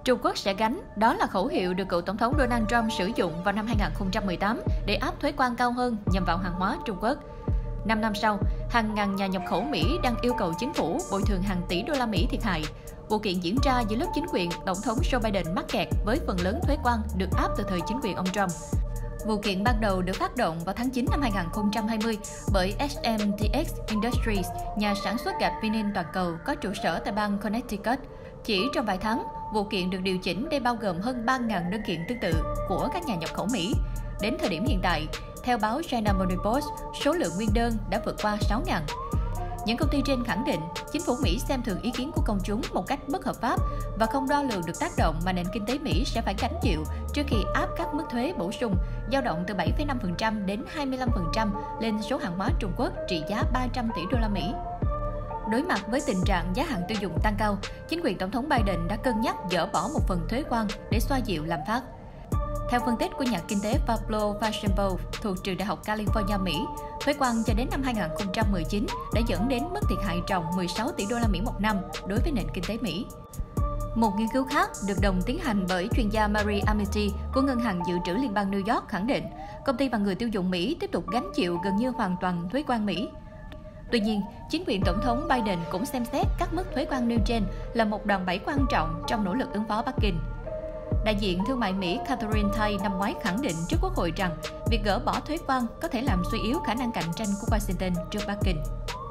Trung Quốc sẽ gánh, đó là khẩu hiệu được cựu Tổng thống Donald Trump sử dụng vào năm 2018 để áp thuế quan cao hơn nhằm vào hàng hóa Trung Quốc. 5 năm sau, hàng ngàn nhà nhập khẩu Mỹ đang yêu cầu chính phủ bồi thường hàng tỷ đô la Mỹ thiệt hại. Vụ kiện diễn ra giữa lúc chính quyền Tổng thống Joe Biden mắc kẹt với phần lớn thuế quan được áp từ thời chính quyền ông Trump. Vụ kiện ban đầu được phát động vào tháng 9 năm 2020 bởi SMTX Industries, nhà sản xuất gạch vinin toàn cầu có trụ sở tại bang Connecticut. Chỉ trong vài tháng, vụ kiện được điều chỉnh để bao gồm hơn 3.000 đơn kiện tương tự của các nhà nhập khẩu Mỹ. Đến thời điểm hiện tại, theo báo China Morning Post, số lượng nguyên đơn đã vượt qua 6.000. Những công ty trên khẳng định chính phủ Mỹ xem thường ý kiến của công chúng một cách bất hợp pháp và không đo lường được tác động mà nền kinh tế Mỹ sẽ phải gánh chịu trước khi áp các mức thuế bổ sung dao động từ 7,5% đến 25% lên số hàng hóa Trung Quốc trị giá 300 tỷ đô la Mỹ. Đối mặt với tình trạng giá hàng tiêu dùng tăng cao, chính quyền Tổng thống Biden đã cân nhắc dỡ bỏ một phần thuế quan để xoa dịu lạm phát. Theo phân tích của nhà kinh tế Pablo Fashenbo thuộc trường Đại học California, Mỹ, thuế quan cho đến năm 2019 đã dẫn đến mức thiệt hại trồng 16 tỷ đô la Mỹ một năm đối với nền kinh tế Mỹ. Một nghiên cứu khác được đồng tiến hành bởi chuyên gia Mary Amity của Ngân hàng Dự trữ Liên bang New York khẳng định công ty và người tiêu dùng Mỹ tiếp tục gánh chịu gần như hoàn toàn thuế quan Mỹ. Tuy nhiên, chính quyền Tổng thống Biden cũng xem xét các mức thuế quan nêu trên là một đòn bẩy quan trọng trong nỗ lực ứng phó Bắc Kinh. Đại diện thương mại Mỹ Katherine Tai năm ngoái khẳng định trước Quốc hội rằng việc gỡ bỏ thuế quan có thể làm suy yếu khả năng cạnh tranh của Washington trước Bắc Kinh.